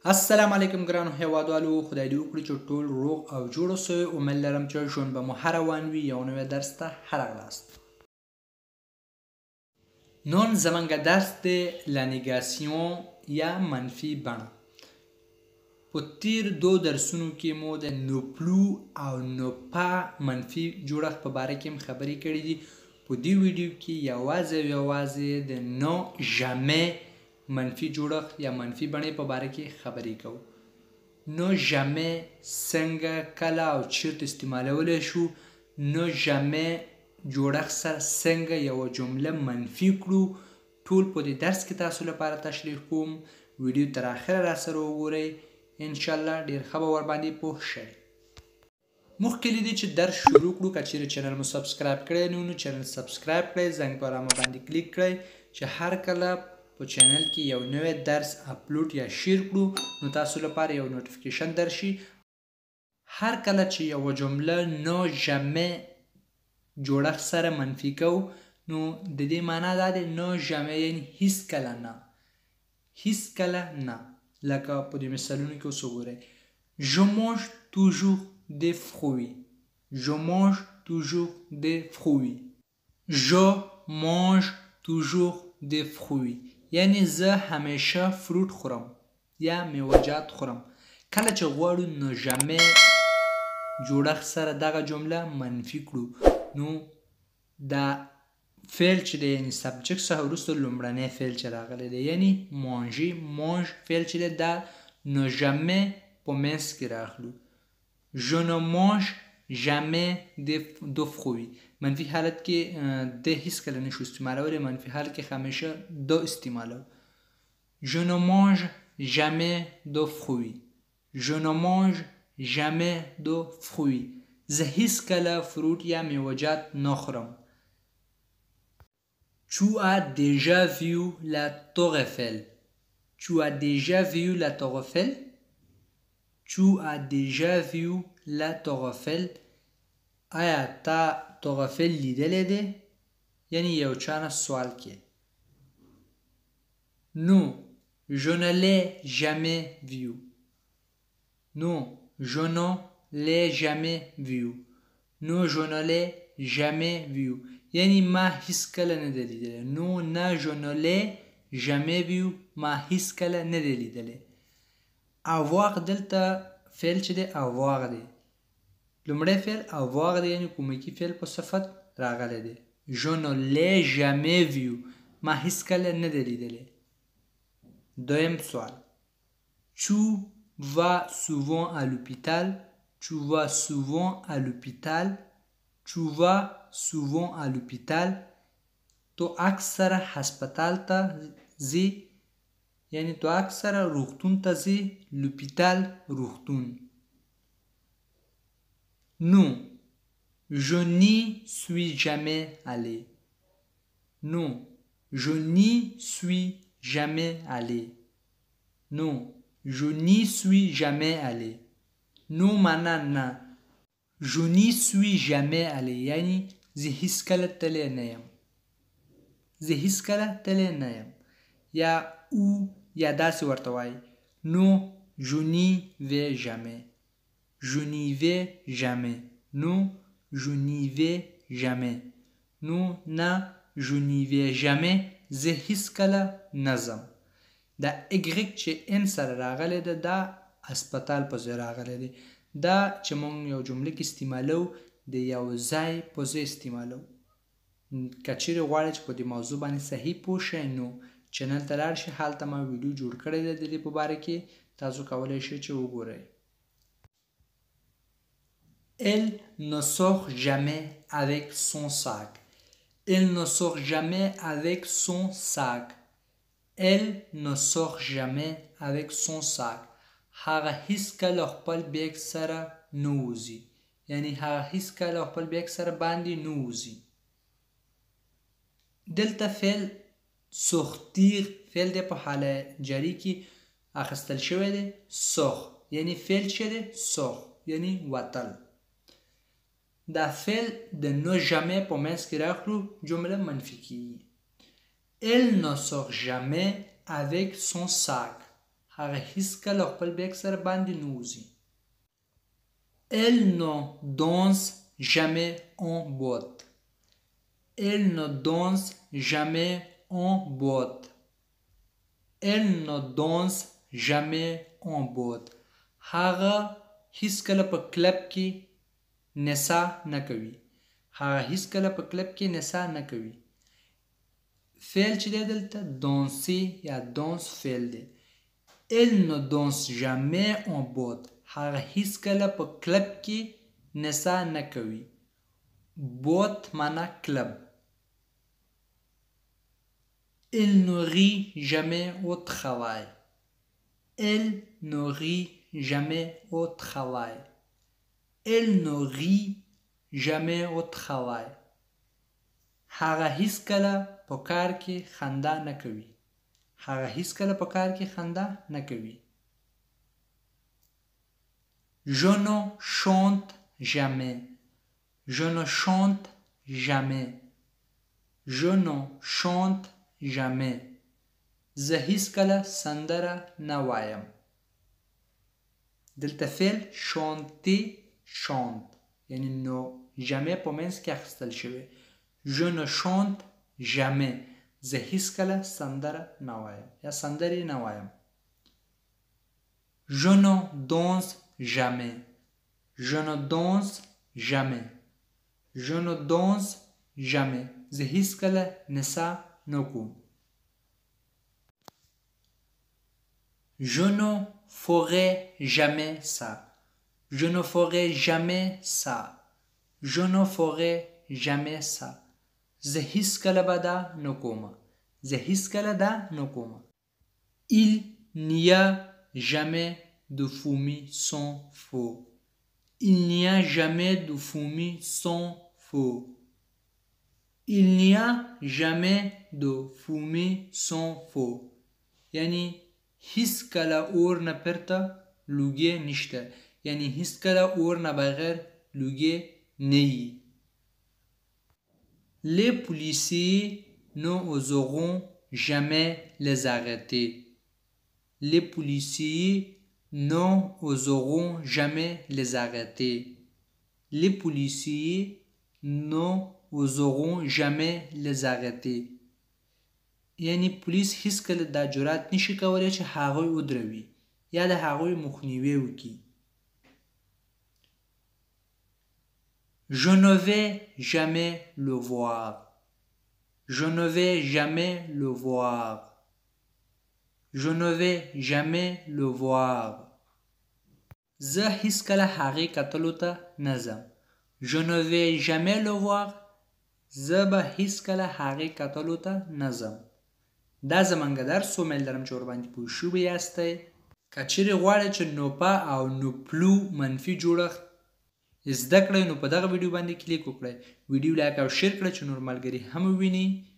السلام علیکم ګرانو هیوادوالو، خدای دې وکړي چې ټول روغ او جوړ اوسئ. امید لرم چې ژوند به مو ښه روان وي. یو نوی درس ته ښه راغلاست. نن زموږ درس دی لا نیګاسیون یا منفي بڼه. په تیر دو درسونو کې مو د نو پلو او نو پا منفي جوړښت په باره کې هم خبرې کړې دي. په دې ویډیو کې یوازې د نو ژامې منفي جوړښت یا منفي بڼې په باره کې خبرې کوو. نو ژامې څنګه، کله او چیرته استعمالولی شو، نو ژامې جوړښت سره څنګه یوه جمله منفي کړو، ټول په دې درس کې تاسو لپاره تشریح کوم. ویډیو تر اخره راسره وګورئ، انشاءالله ډېر ښه به ورباندې پوه شئ. مخکې له دې چې درس شروع کړو، که چیرې چینل مو سبسکرایب کړی نه نو چینل سبسکرایب کړئ، زنګ په علامه باندې کلیک کړئ چې هر کله په چینل کې یو نوی درس اپلوډ یا شیر کړو نو تاسو لپاره یو نوټیفیکیشن درشي. هر کله چې یوه جمله نو ژامې جوړښت سره منفي کوو نو د دې معنا دا دی نو ژامې یعنې هیڅکله نه، هیڅکله نه. لکه په دې مثالونو کې اوس وګورئ: Je mange toujours des fruits. Je mange toujours des fruits. Je mange toujours des fruits. یعنی زه همیشه فروټ خورم یا میوه‌جات خورم. کله چې غواړو نو ژامې جوړښت سره دغه جمله منفي کړو نو دا فعل چې دی یعنې سبجکت څخه وروسته لومړنی فعل چې راغلی دی یعنې مانژي، مانژ فعل چې دی دا نو ژامې په منځ کې راخلو. Je ne mange jamais de fruits. منفي حالت کې د هیڅکله نشو استعمالولی، منفي حالت کې همیشه د استعمالو. Je ne mange jamais de fruits. Je ne mange jamais de fruits. زه هیڅکله فروټ یا میوه‌جات نه خورم. Tu as déjà vu la Tour Eiffel? Tu as déjà vu la Tour Eiffel? Tu as déjà vu la Tour Eiffel? آیا تا Tour Eiffel لیدلی دی؟ یعنی یو چا نه سوال کې. Non, je ne l'ai jamais vu. Non, je ne l'ai jamais vu. Non, je ne l'ai jamais vu. یعنی ما هیڅکله نه دی لیدلی. نو نه je ne l'ai jamais vu، ما هیڅکله نه دی لیدلی. avoir دلته فعل چې دی avoir دی. لومړی فعل avoir دی یعنی کومکی فعل په صفت راغلی دی. je ne l'ai jamais vu، ما هیڅکله نه دی لیدلی. دویم سوال: tu vas souvent à l'hôpital? Tu vas souvent à l'hôpital? Tu vas souvent à l'hôpital؟ تو اکثره هسپتال ته ځې یعنی تو اکثره روغتون ته ځې. لوپیتال روغتون. Non, je n'y suis jamais allé. Non, je n'y suis jamais allé. Non, je n'y suis jamais allé. Non معنا نه. Je n'y suis jamais allé یعنی زه هیڅکله تللی نه یم. زه هیڅکله تللی نه یم. یا او یا داسې ورته وایي: Non, je n'y vais jamais. Je n'y vais jamais. Non, je n'y vais jamais. Non, نه je n'y vais jamais. زه هیڅکله نه ځم. دا اګریک چې ان سره راغلی ده دا هسپتال په ځای راغلی دی. دا چې مونږ یو جمله کې استعمالو د یو ځای په ځای استعمالو. که چیرې غواړئ چې په دې موضوع باندې صحیح پوه شئ نو چینل ته لاړ شئ، هلته ما ویډیو جوړ کړی دی د دې په باره کې، تاسو کولی شئ چې وګورئ. Elle ne sort jamais avec son sac. Elle ne sort jamais avec son sac. Elle ne sort jamais avec son sac. هغه هیڅکله خپل بیگ سره نه وځي. یعنی هغه هیڅکله خپل بیگ سره باندې نه وځي. دلته فعل سوختیر فعل دی په حاله جاری کې اخیستل شوی دی. سوخ یعنی فعل چې دی سوخ یعنی وتل. دا فعل د نو ژامې په منځ کې راخلو جمله منفي کیږي. Elle ne sort jamais avec son sac. هغه هیڅکله خپل بیګ سره باندې نه وځي. Elle ne danse jamais en boîte. Elle ne danse jamais en boîte. Elle ne danse jamais en boîte. هغه هیڅکله په کلب کې نڅا نه کوي. هغه هیڅکله په کلب کې نڅا نه کوي. فعل چې دی دلته دانسي یا دانس فعل دی. Elle ne danse jamais en boîte. هغه هیڅکله په کلب کې نڅا نه کوي. بوت معنا کلب. Elle ne rit jamais au travail. Elle ne rit jamais au travail. Elle ne rit jamais au travail. هغه هیڅکله په کار کې خندا نه کوي. هغه هیڅکله په کار کې خندا نه کوي. Je ne chante jamais. Je ne chante jamais. Je ne chante jamais. زه هیڅکله سندره نه وایم. دلته فعل شانتی شانت یعنی نو jamais په منځ کې اخیستل شوی. Je ne chante jamais. زه هیڅکله سندره نه وایم یا سندرې نه وایم. Je ne danse jamais. Je ne danse jamais. Je ne danse jamais. زه هیڅکله نڅا نه کوم. Je ne ferai jamais ça. Je ne ferai jamais ça. Je ne ferai jamais ça. زه هیڅکله به دا نه کوم. زه هیڅکله دا نه کوم. Il n'y a jamais de fumée sans feu. Il n'y a jamais de fumée sans feu. Il n'y a jamais de fumée sans feu. یعنی هیڅکله اور نه پرته لوګي نشته. یعنی هیڅکله اور نه بغیر لوګي نه وي. Les policiers n'oseront jamais les arrêter. Les policiers n'oseront jamais les arrêter. Les policiers n'oseront jamais les arrêter. یعنی پولیس هیڅکله دا جرأت نشي کولی چې هغوی ودروي یا د هغوی مخنیوی وکړي. Je ne vais jamais le voir. Je ne vais jamais le voir. Je ne vais jamais le voir. زه هیڅکله هغې کتلو ته نه ځم. Je ne vais jamais le voir. زه به هیڅکله هغې کتلو ته نه ځم. دا زمونږ درس امید لرم چې ورباندې پوه شوي یاستئ. که چیرې غواړئ چې نوپا او نوپلو منفي جوړښت زده کړئ نو په دغه ویډیو باندې کلیک وکړئ. ویډیو لایک او شیر کړئ چې نور ملګري هم وویني.